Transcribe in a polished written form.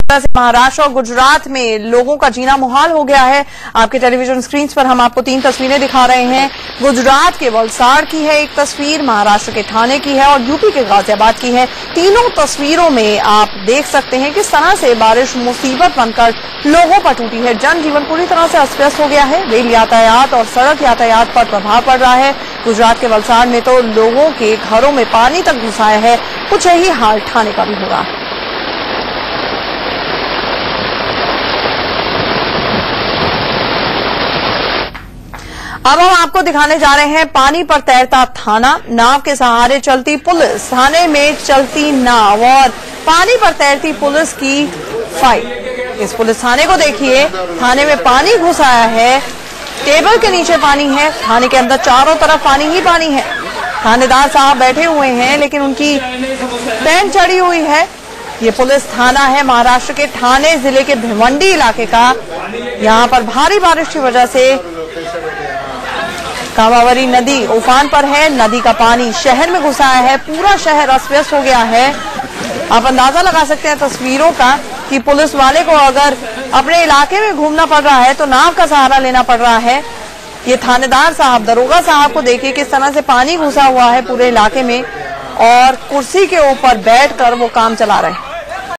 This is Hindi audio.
महाराष्ट्र और गुजरात में लोगों का जीना मुहाल हो गया है। आपके टेलीविजन स्क्रीन पर हम आपको 3 तस्वीरें दिखा रहे हैं। गुजरात के वलसाड़ की है एक तस्वीर, महाराष्ट्र के ठाणे की है और यूपी के गाजियाबाद की है। तीनों तस्वीरों में आप देख सकते हैं किस तरह से बारिश मुसीबत बनकर लोगों पर टूटी है। जनजीवन पूरी तरह से अस्त व्यस्त हो गया है। रेल यातायात और सड़क यातायात पर प्रभाव पड़ रहा है। गुजरात के वलसाड़ में तो लोगों के घरों में पानी तक घुस आया है। कुछ यही हाल ठाणे का भी हो रहा है। अब हम आपको दिखाने जा रहे हैं पानी पर तैरता थाना, नाव के सहारे चलती पुलिस, थाने में चलती नाव और पानी पर तैरती पुलिस की फाइट। इस पुलिस थाने को देखिए, थाने में पानी घुस आया है, टेबल के नीचे पानी है, थाने के अंदर चारों तरफ पानी ही पानी है। थानेदार साहब बैठे हुए हैं लेकिन उनकी पैंट चढ़ी हुई है। ये पुलिस थाना है महाराष्ट्र के ठाणे जिले के भिवंडी इलाके का। यहाँ पर भारी बारिश की वजह से कामावरी नदी उफान पर है। नदी का पानी शहर में घुस आया है, पूरा शहर अस्त व्यस्त हो गया है। आप अंदाजा लगा सकते हैं तस्वीरों का कि पुलिस वाले को अगर अपने इलाके में घूमना पड़ रहा है तो नाव का सहारा लेना पड़ रहा है। ये थानेदार साहब, दरोगा साहब को देखिए किस तरह से पानी घुसा हुआ है पूरे इलाके में और कुर्सी के ऊपर बैठकर वो काम चला रहे हैं।